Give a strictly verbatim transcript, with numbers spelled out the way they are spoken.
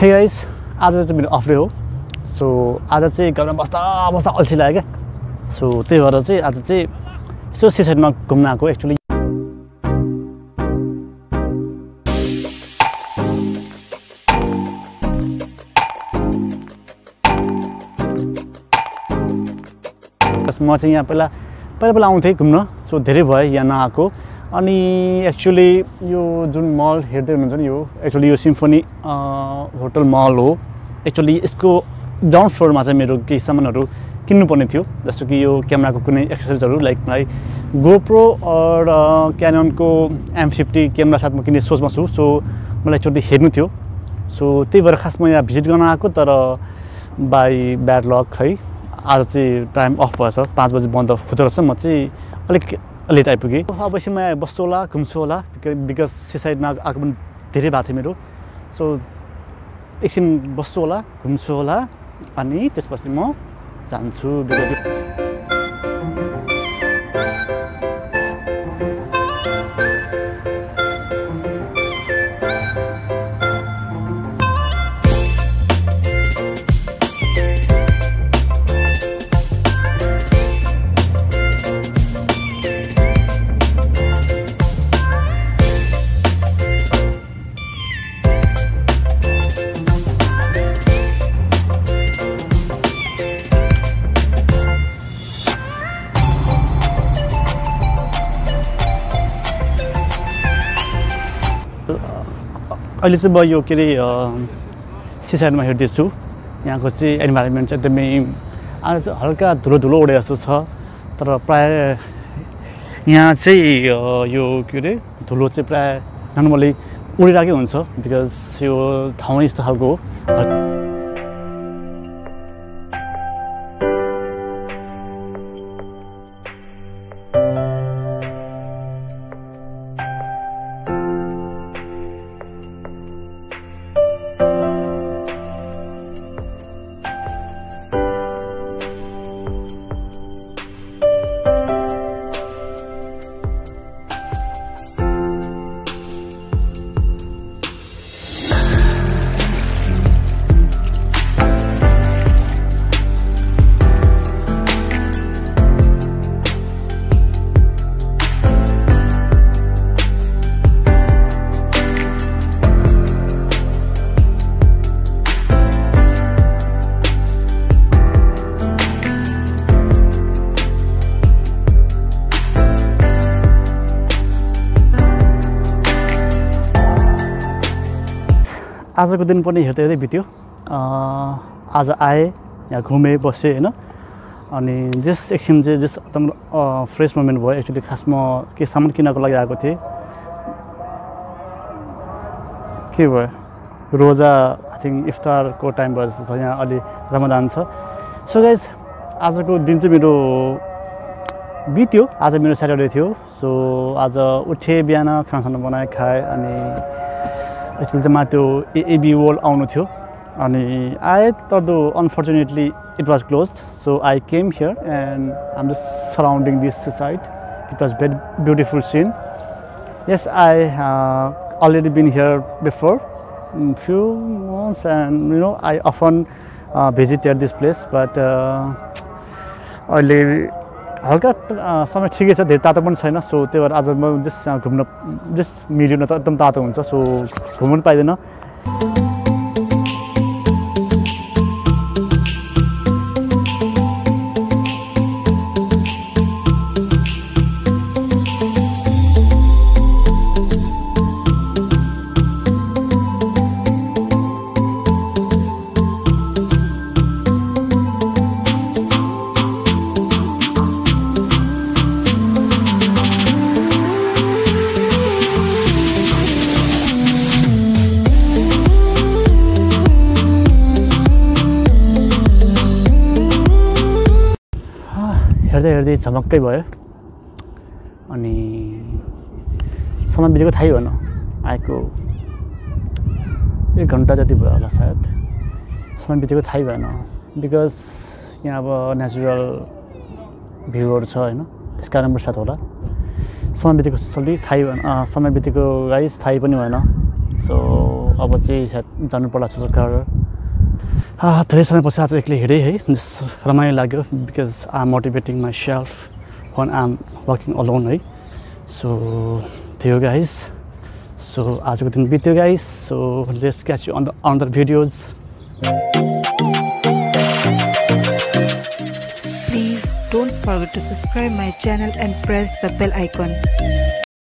Hey guys आज चाहिँ मेरो अफ डे हो सो आज चाहिँ घरमा बस्दा बस्दा अल्छी लाग्यो क्या सो त्यही भएर चाहिँ आज चाहिँ यसो सिसाइडमा घुम्न आएको एक्चुअली म चाहिँ यहाँ पहिला पहिला पहिला आउँथेँ घुम्न सो धेरै भयो यहाँ नआएको अनि एक्चुअली यो जुन मल हेर्दै हुनुहुन्छ नि यो एक्चुअली यो सिम्फनी होटल मल हो एक्चुअली यसको ग्राउन्ड फ्लोरमा चाहिँ मेरो केही सामानहरू किन्नुपर्ने थियो जस्तो कि यो क्यामेराको कुनै एक्सेसरिजहरू लाइक मलाई गोप्रो और क्याननको एम फिफ्टी क्यामेरा साथमा किन्ने सोचमा छु सो मलाई एकचोटि हेर्नु थियो सो त्यही भएर खास म यहाँ भिजिट गर्न आएको तर बाई ब्याड लक है आज चाहिँ टाइम अफ भएछ पाँच बजी बन्द हुँदो रहेछ म चाहिँ अलिक लेट आइपुगेँ अब चाहिँ म यहाँ बस्छु होला घुम्छु होला बिकज सिसाइडमा आएको पनि धेरै भएको थियो मेरो सो एकछिन बस्छु होला घुम्छु होला अनि त्यसपछि म जान्छु बिकज अहिले चाहिँ म यो के अरे सिसाइडमा हेर्दैछु यहाँको चाहिँ इन्भाइरोमेन्ट चाहिँ एकदमै आज चाहिँ हल्का धुलो धुलो उडे जस्तो छ तर प्राय यहाँ चाहिँ यो के अरे धुलो चाहिँ प्राय नर्मली उडिरहेकै हुन्छ बिकज यो ठाउँ यस्तो खालको हो आजको दिन पनि हेर्दै हेर्दै बित्यो आज आएँ यहाँ घुमेँ बसेँ होइन अनि जस एकछिन चाहिँ जस एकदम फ्रेस मोमेन्ट भयो एक्चुअली खास म के सामान किन्नको लागि आएको थिएँ के भयो रोजा आई थिङ्क इफ्तारको टाइम भयो जस्तो छ यहाँ अलि रमजान छ सो गाइज आजको दिन चाहिँ मेरो बित्यो आज मेरो स्याटरडे थियो सो आज उठेँ बिहान खानासाना बनाएँ खाएँ अनि एक्चुअली चाहिँ म त्यो एबी वर्ल्ड आउनु थियो अनि आएँ तर unfortunately it was close so I came here and I'm just surrounding this side it was very beautiful scene yes I already been here before few months and you know I often visited this place but अहिले हल्का समय ठिकै छ धेरै तातो पनि छैन so त्यही भएर आज म जस्ट घुम्न जस्ट मिडियम त एकदम तातो हुन्छ सो घुम्नु पाइँदैन हेर्दै हेर्दै झमक्कै भयो अनि समय बितेको थाहै भएन आएको एक घन्टा जति भयो होला सायद समय बितेको थाहै भएन बिकज यहाँ अब नेचुरल भ्यूहरू छ हैन त्यसकारण साथ होला समय बितेको सल्ली थाहै भएन समय बितेको गाइस थाहै पनि भएन सो अब चाहिँ सायद जानु पर्ला सरकार धेरै समयपछि आज एक्लै हिँडेँ है रमाइलो लाग्यो because I'm motivating myself when I'm working alone है सो थियो गाइज सो आजको दिन बित्यो guys so let's catch you on the another videos Please don't forget to subscribe my channel and press the bell icon.